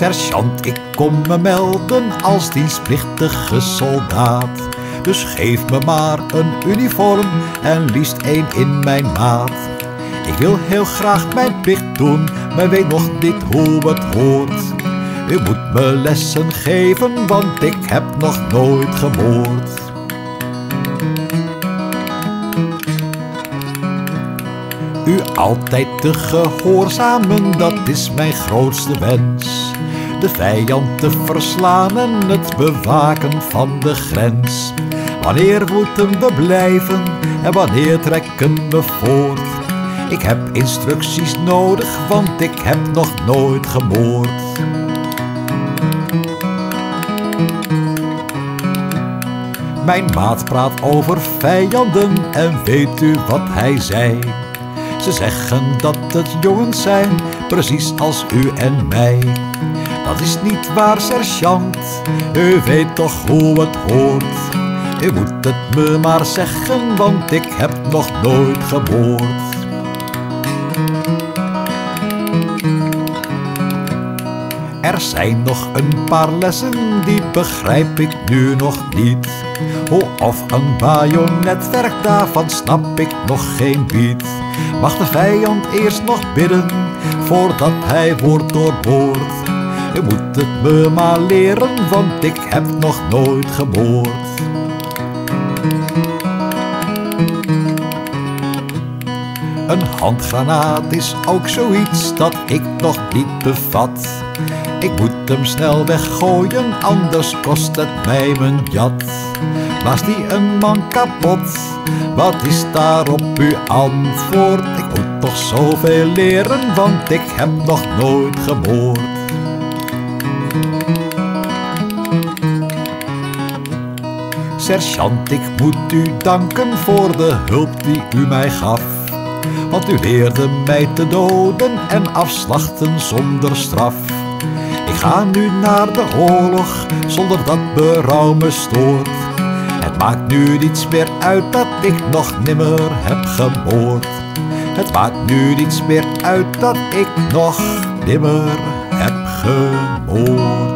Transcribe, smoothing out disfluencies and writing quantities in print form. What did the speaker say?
Sergeant, ik kom me melden als dienstplichtige soldaat. Dus geef me maar een uniform en liefst één in mijn maat. Ik wil heel graag mijn plicht doen, maar weet nog niet hoe het hoort. U moet me lessen geven, want ik heb nog nooit gemoord. U altijd te gehoorzamen, dat is mijn grootste wens. De vijand te verslaan en het bewaken van de grens. Wanneer moeten we blijven en wanneer trekken we voort? Ik heb instructies nodig, want ik heb nog nooit gemoord. Mijn maat praat over vijanden en weet u wat hij zei? Ze zeggen dat het jongens zijn, precies als u en mij. Dat is niet waar, sergeant, u weet toch hoe het hoort. U moet het me maar zeggen, want ik heb nog nooit gemoord. Er zijn nog een paar lessen, die begrijp ik nu nog niet. Hoe of een bajonet werkt, daarvan snap ik nog geen biet. Mag de vijand eerst nog bidden, voordat hij wordt doorboord? U moet het me maar leren, want ik heb nog nooit gemoord. Een handgranaat is ook zoiets dat ik nog niet bevat. Ik moet hem snel weggooien, anders kost het mij mijn jat. Blaast die een man kapot, wat is daarop uw antwoord? Ik moet toch zoveel leren, want ik heb nog nooit gemoord. Sergeant, ik moet u danken voor de hulp die u mij gaf. Want u leerde mij te doden en afslachten zonder straf. Ik ga nu naar de oorlog, zonder dat berouw me stoort. Het maakt nu niets meer uit dat ik nog nimmer heb gemoord. Het maakt nu niets meer uit dat ik nog nimmer heb gemoord.